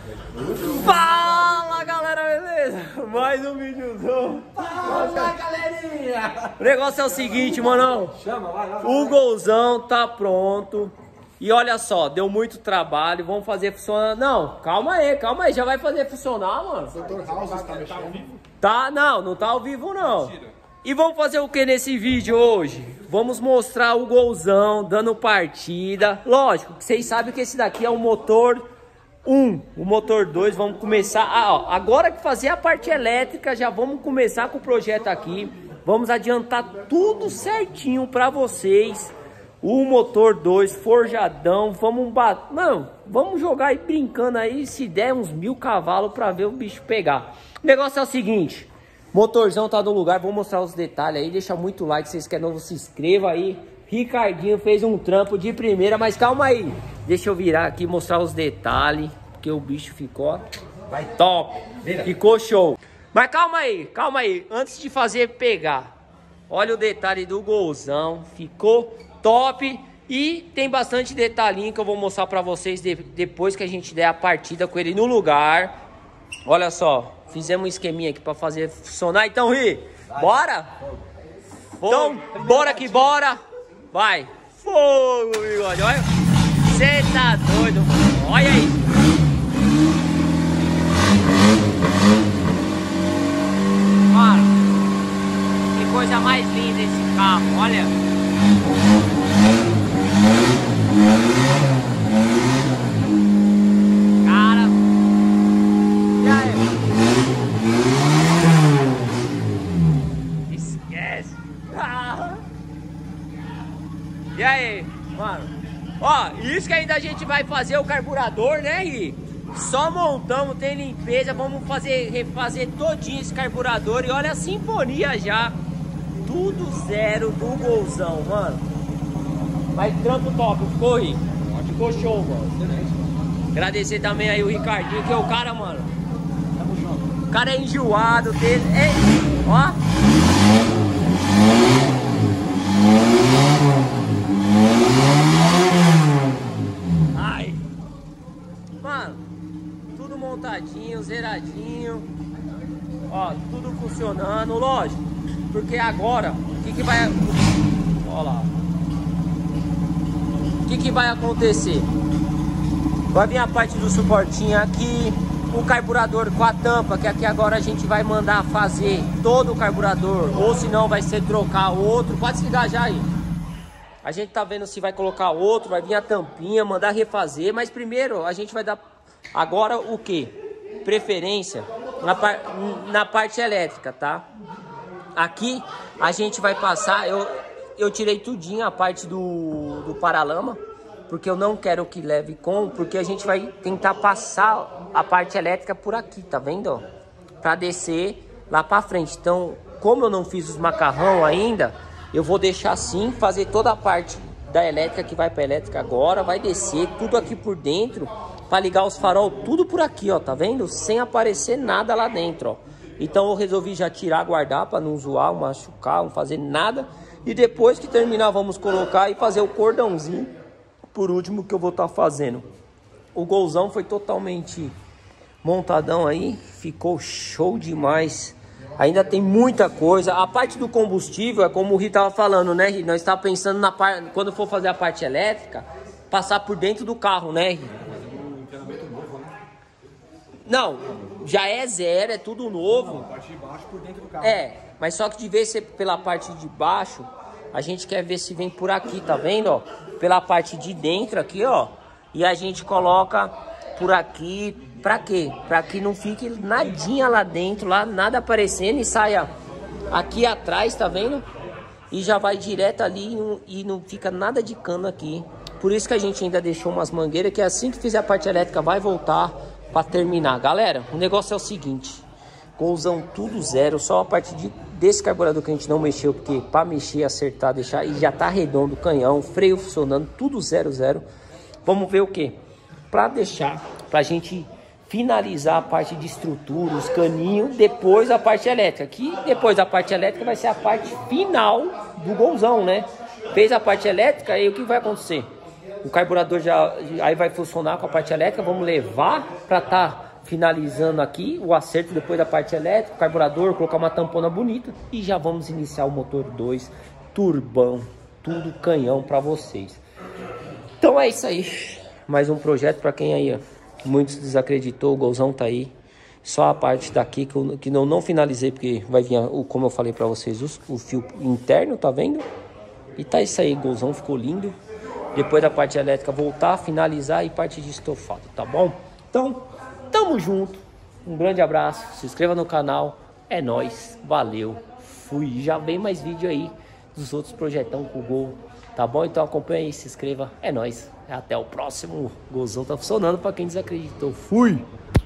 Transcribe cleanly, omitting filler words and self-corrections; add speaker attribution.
Speaker 1: Fala galera, beleza? Mais um videozão. Fala galerinha. O negócio é o seguinte, mano. O golzão tá pronto. E olha só, deu muito trabalho. Vamos fazer funcionar. Não, calma aí. Já vai fazer funcionar, mano.
Speaker 2: O Dr. House está mexendo.
Speaker 1: Tá, não tá ao vivo não. E vamos fazer o que nesse vídeo hoje? Vamos mostrar o golzão dando partida. Lógico, que vocês sabem que esse daqui é o motor 1. O motor 2, vamos começar... agora que fazer a parte elétrica, já vamos começar com o projeto aqui. Vamos adiantar tudo certinho pra vocês. O motor 2, forjadão. Vamos jogar aí brincando aí, se der uns 1000 cavalos pra ver o bicho pegar. O negócio é o seguinte... Motorzão tá no lugar, vou mostrar os detalhes aí. Deixa muito like, se vocês querem novo, se inscreva aí. Ricardinho fez um trampo de primeira, mas calma aí. Deixa eu virar aqui e mostrar os detalhes, porque o bicho ficou top. Ficou show. Mas calma aí. Antes de fazer pegar, olha o detalhe do golzão. Ficou top. E tem bastante detalhinho que eu vou mostrar pra vocês depois que a gente der a partida com ele no lugar. Olha só. Fizemos um esqueminha aqui pra fazer funcionar. Então, Ri, bora? Então, bora que bora. Vai. Fogo, bigode. Olha. Você tá doido. Olha aí. Mano, que coisa mais linda esse carro. Olha. E aí, mano? Ó, isso que ainda a gente vai fazer o carburador, né, Gui? Só montamos, tem limpeza, vamos refazer todinho esse carburador. E olha a sinfonia já. Tudo zero do golzão, mano. Mas trampo top, ficou, Gui? Ficou show, mano. Agradecer também aí o Ricardinho, que é o cara, mano. O cara é enjoado dele. Ó. Ai. Mano, tudo montadinho, zeradinho. Ó, tudo funcionando, lógico. Porque agora, o que vai... Ó lá. O que vai acontecer? Vai vir a parte do suportinho aqui. O carburador com a tampa, que aqui agora a gente vai mandar fazer todo o carburador. Ou se não, vai ser trocar outro. Pode desligar já aí. A gente tá vendo se vai colocar outro, vai vir a tampinha, mandar refazer. Mas primeiro a gente vai dar agora o que? Preferência na parte elétrica, tá? Aqui a gente vai passar, eu tirei tudinho a parte do paralama, porque eu não quero que leve porque a gente vai tentar passar a parte elétrica por aqui, tá vendo? Ó? Pra descer lá pra frente. Então, como eu não fiz os macarrão ainda... Eu vou deixar assim, fazer toda a parte da elétrica que vai para elétrica agora, vai descer tudo aqui por dentro, para ligar os farol tudo por aqui, ó, tá vendo? Sem aparecer nada lá dentro, ó. Então eu resolvi já tirar, guardar para não zoar, machucar, não fazer nada. E depois que terminar, vamos colocar e fazer o cordãozinho, por último, que eu vou estar fazendo. O golzão foi totalmente montadão aí, ficou show demais. Ainda tem muita coisa. A parte do combustível é como o Ri tava falando, né, Ri? Nós estávamos pensando na parte, quando for fazer a parte elétrica, passar por dentro do carro, né, Ri? Não, já é zero, é tudo novo.
Speaker 2: Não, a parte de baixo por dentro do carro.
Speaker 1: Mas só que de vez ser pela parte de baixo, a gente quer ver se vem por aqui, tá vendo, ó? Pela parte de dentro aqui, ó. E a gente coloca por aqui. Pra quê? Pra que não fique nadinha lá dentro, lá nada aparecendo e saia aqui atrás, tá vendo? E já vai direto ali e não fica nada de cano aqui. Por isso que a gente ainda deixou umas mangueiras, que assim que fizer a parte elétrica vai voltar pra terminar. Galera, o negócio é o seguinte. Golzão tudo zero, só a parte desse carburador que a gente não mexeu, porque pra mexer, acertar, deixar, e já tá redondo o canhão, freio funcionando, tudo zero. Vamos ver o que? Pra deixar, pra gente... finalizar a parte de estrutura, os caninhos, depois a parte elétrica. Que depois da parte elétrica vai ser a parte final do golzão, né? Fez a parte elétrica, aí o que vai acontecer? O carburador já aí vai funcionar com a parte elétrica. Vamos levar para estar finalizando aqui o acerto depois da parte elétrica, o carburador, colocar uma tampona bonita. E já vamos iniciar o motor 2, turbão, tudo canhão para vocês. Então é isso aí. Mais um projeto para quem aí, muitos desacreditou. O Golzão tá aí. Só a parte daqui que eu não finalizei, porque vai vir, como eu falei para vocês, o fio interno, tá vendo? E tá isso aí, Golzão ficou lindo. Depois da parte elétrica voltar, finalizar e parte de estofado, tá bom? Então, tamo junto. Um grande abraço, se inscreva no canal. É nóis, valeu, fui. Já vem mais vídeo aí dos outros projetão com o Gol, tá bom? Então acompanha aí, se inscreva, é nóis. Até o próximo. Golzão tá funcionando para quem desacreditou. Fui!